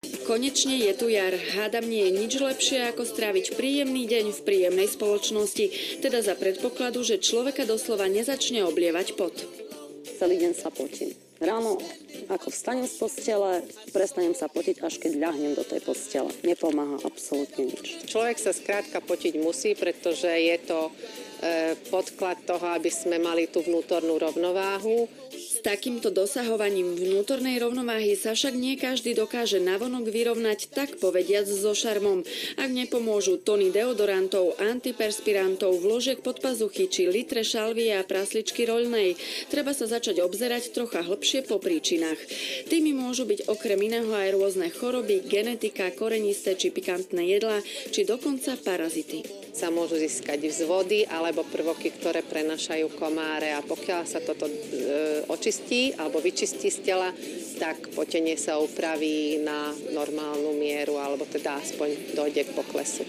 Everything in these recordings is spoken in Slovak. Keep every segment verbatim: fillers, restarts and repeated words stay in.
Konečne je tu jar. Hádam, nie je nič lepšie, ako stráviť príjemný deň v príjemnej spoločnosti. Teda za predpokladu, že človeka doslova nezačne oblievať pot. Celý deň sa potím. Ráno, ako vstanem z postele, prestanem sa potiť, až keď ľahnem do tej postele. Nepomáha absolútne nič. Človek sa skrátka potiť musí, pretože je to e, podklad toho, aby sme mali tú vnútornú rovnováhu. S takýmto dosahovaním vnútornej rovnováhy sa však nie každý dokáže navonok vyrovnať, tak povediac so šarmom. Ak nepomôžu tony deodorantov, antiperspirantov, vložiek pod pazuchy či litre šalvie a prasličky roľnej, treba sa začať obzerať trocha hlbšie po príčinách. Tými môžu byť okrem iného aj rôzne choroby, genetika, korenisté či pikantné jedlá, či dokonca parazity. Sa môžu získať vzvody alebo prvoky, ktoré prenašajú komáre, a pokiaľ sa toto e, očistí alebo vyčistí z tela, tak potenie sa upraví na normálnu mieru, alebo teda aspoň dojde k poklesu.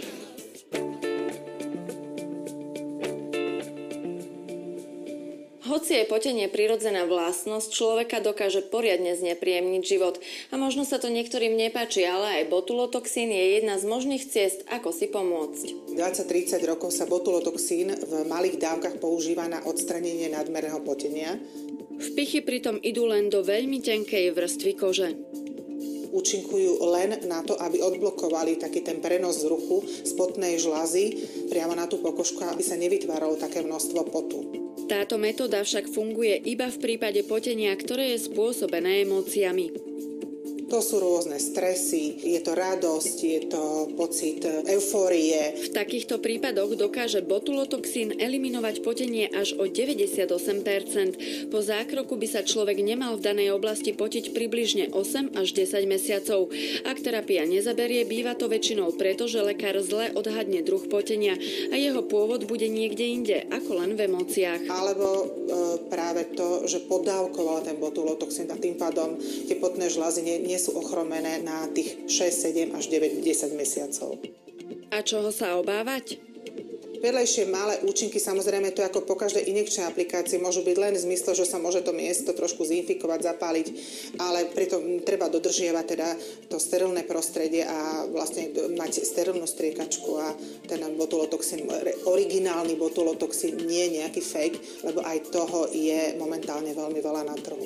Hoci je potenie prirodzená vlastnosť, človeka dokáže poriadne znepríjemniť život. A možno sa to niektorým nepáči, ale aj botulotoxín je jedna z možných ciest, ako si pomôcť. dvadsať tridsať rokov sa botulotoxín v malých dávkach používa na odstranenie nadmerného potenia. Vpichy pritom idú len do veľmi tenkej vrstvy kože. Účinkujú len na to, aby odblokovali taký ten prenos vzruchu z potnej žľazy priamo na tú pokožku, aby sa nevytváralo také množstvo potu. Táto metóda však funguje iba v prípade potenia, ktoré je spôsobené emóciami. To sú rôzne stresy, je to radosť, je to pocit eufórie. V takýchto prípadoch dokáže botulotoxín eliminovať potenie až o deväťdesiatosem percent. Po zákroku by sa človek nemal v danej oblasti potiť približne osem až desať mesiacov. Ak terapia nezaberie, býva to väčšinou preto, že lekár zle odhadne druh potenia a jeho pôvod bude niekde inde, ako len v emóciách. Alebo e, práve to, že podávkoval ten botulotoxín a tým pádom tie potné žľazy nie, nie sú ochromené na tých šesť, sedem až deväť, desať mesiacov. A čoho sa obávať? Vedľajšie malé účinky, samozrejme to ako po každej injekčnej aplikácii, môžu byť len v zmysle, že sa môže to miesto trošku zinfikovať, zapáliť, ale pritom treba dodržiavať teda to sterilné prostredie a vlastne mať sterilnú striekačku a ten botulotoxín, originálny botulotoxín, nie nejaký fake, lebo aj toho je momentálne veľmi veľa na trhu.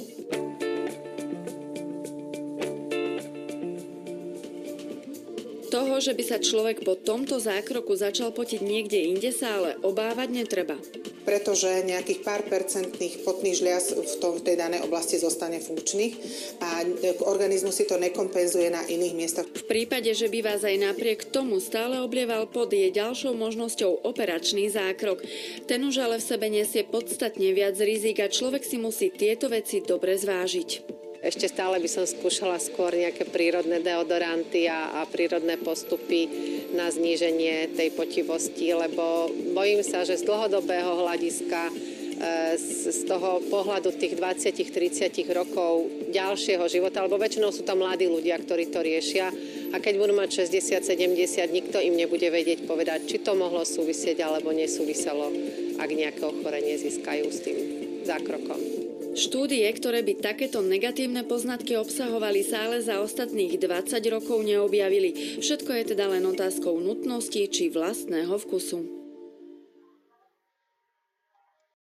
Toho, že by sa človek po tomto zákroku začal potiť niekde inde, sa ale obávať netreba. Pretože nejakých pár percentných potných žliaz v, tom, v tej danej oblasti zostane funkčných a organizmus si to nekompenzuje na iných miestach. V prípade, že by vás aj napriek tomu stále oblieval pot, je ďalšou možnosťou operačný zákrok. Ten už ale v sebe nesie podstatne viac rizík a človek si musí tieto veci dobre zvážiť. Ešte stále by som skúšala skôr nejaké prírodné deodoranty a, a prírodné postupy na zníženie tej potivosti, lebo bojím sa, že z dlhodobého hľadiska, e, z, z toho pohľadu tých dvadsať tridsať rokov ďalšieho života, alebo väčšinou sú tam mladí ľudia, ktorí to riešia, a keď budú mať šesťdesiat sedemdesiat, nikto im nebude vedieť povedať, či to mohlo súvisieť alebo nesúviselo, ak nejaké ochorenie získajú s tým zákrokom. Štúdie, ktoré by takéto negatívne poznatky obsahovali, sa ale za ostatných dvadsať rokov neobjavili. Všetko je teda len otázkou nutnosti či vlastného vkusu.